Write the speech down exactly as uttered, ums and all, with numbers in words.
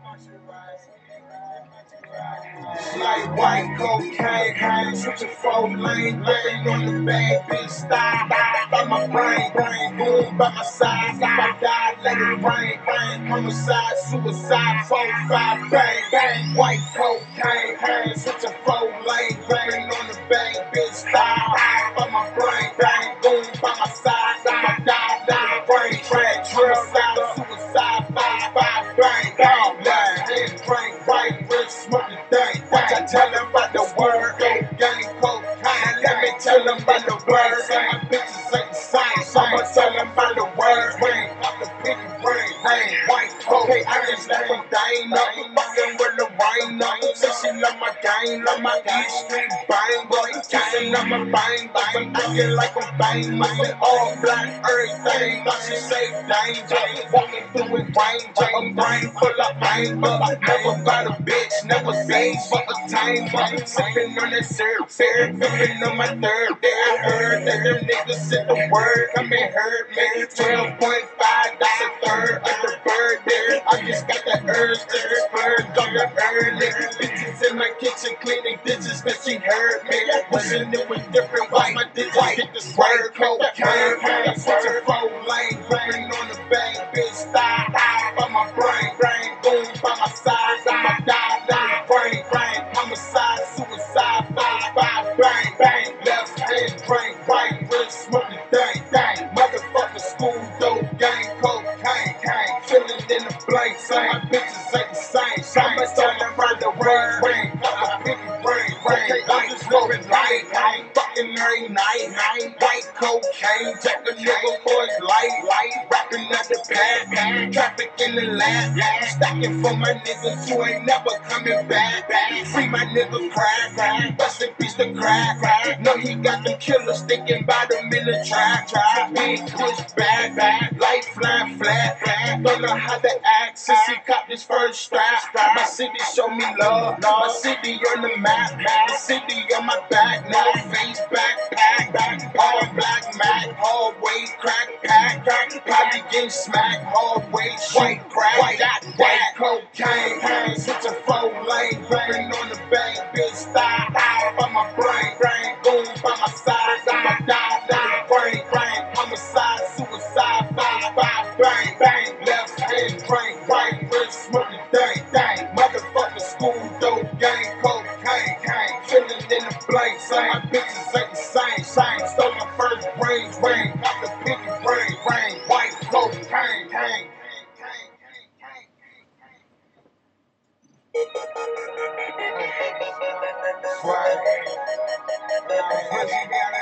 It's like white cocaine, hang, switch a four lane, living on the bad bitch style. By my brain, brain, boom, by my side. If I die, let it rain, rain. Homicide, suicide, four, five, bang, bang. White cocaine, hang, switch a four lane, living on the bad bitch style. By my brain, brain, boom, by my side. If I die, let it rain, rain. Homicide, suicide, five, five, bang, bang. Left hand, drink, right wrist, smoke the thing. Watch I tell them about the word, go gang, cocaine. Let me tell them about the word. Say my bitches ain't the same. So I'ma tell them about the word. Ring, off the piggy brain, rain, white coat. Okay, I just let them dang up. Fucking with the rain up. Say she love my gang, love my East Street bang, boy. Kissing on my bang, bang. Acting like I'm bang, I say all black, everything. Now she say danger. Walking through it, rain, I'm brain full of pain, but I never got a bitch, never seen but a time. But sipping on that syrup, syrup, sipping on my third. There I heard that them niggas said the word, come and hurt me. twelve point five, that's a third of the bird there. I just got the urge to splurge on the early. Bitches in my kitchen cleaning dishes, cause she heard me. Wishing it was different, why my digits hit the swerve. Cocaine, such a four lane, gripping on the bang, bitch style. By my brain, brain, boom, by my side. I'ma die, die, brain, brain. Homicide, suicide, five, five, bang, bang. Left hand, drain, right wrist, smoke the thing, thing. Motherfucker, school, dope, gang, cocaine, gang. Chillin' in the blank, same. My bitches ain't the same. I'ma tell them about the rain, rain. Got my pinky brain, rain. I'm just living life, I ain't fucking every night, night. White cocaine, jack a nigga for his life, life. Rapping at the pad, pad. Traffic in the lab, lab. Stacking for my niggas who ain't never coming back, back. Free my nigga crack, crack. Bust a piece to crack, crack. Know he got them killers thinking about him in the trap, trap. Big push back, back. Light flying flat, flat. Don't know how to act since he caught this first strap. My city show me love, my city on the map, the city on my back, no face backpack, back, all black Mac, hallway crack pack, crack, probably getting smacked, hallway white crack, white, white cocaine, hang, switch a four lane, gripping on the bang, bitch style, out by my brain, brain, boom by my side, I'ma die, die, brain, brain, homicide, suicide, five, five, bang, bang, left hand, brain, right wrist, smoke the thing, thing, motherfucker, school, dope, gang, cocaine, gang, chillin' in the blank, same, my bitches ain't the same, same, stole my first brains, ring, got the pinky brain, rain, white cocaine, gang. Swag.